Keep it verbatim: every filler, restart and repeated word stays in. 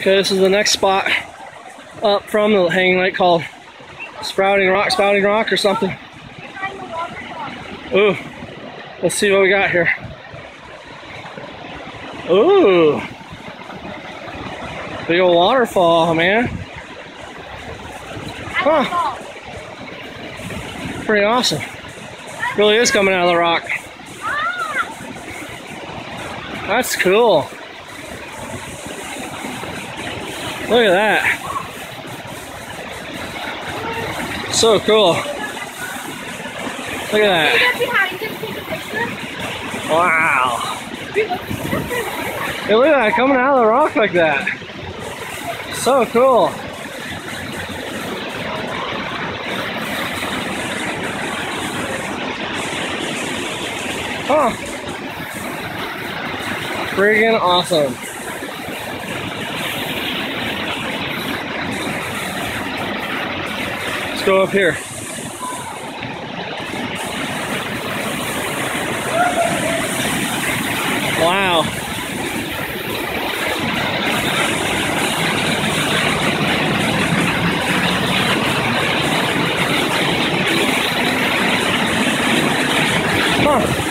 Okay, this is the next spot up from the hanging lake called Spouting Rock, Spouting Rock or something. Ooh, let's see what we got here. Ooh, big old waterfall, man. Huh. Pretty awesome. Really is coming out of the rock. That's cool. Look at that. So cool. Look at that. Wow. Hey, look at that coming out of the rock like that. So cool. Huh. Friggin' awesome. Let's go up here. Wow. Huh.